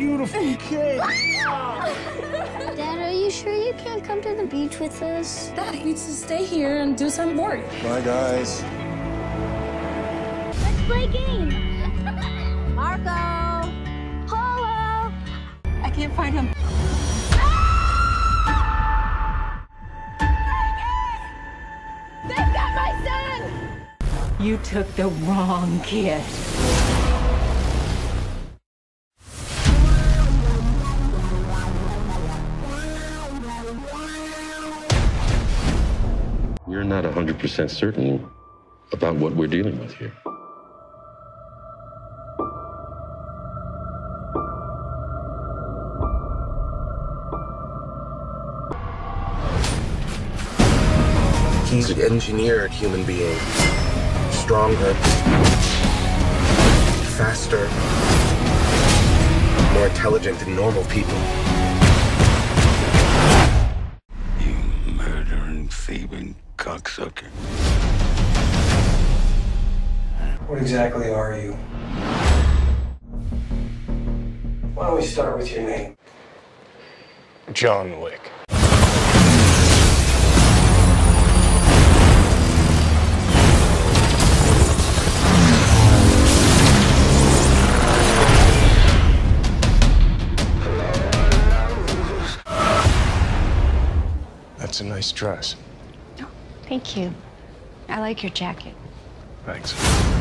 beautiful kid. Dad, are you sure you can't come to the beach with us? Dad needs to stay here and do some work. Bye, guys. Let's play a game. Marco! Polo! I can't find him. They've got my son! You took the wrong kid. You're not 100% certain about what we're dealing with here. He's an engineered human being. Stronger, faster, more intelligent than normal people. You murdering, thieving cocksucker. What exactly are you? Why don't we start with your name? John Wick. That's a nice dress. Thank you. I like your jacket. Thanks.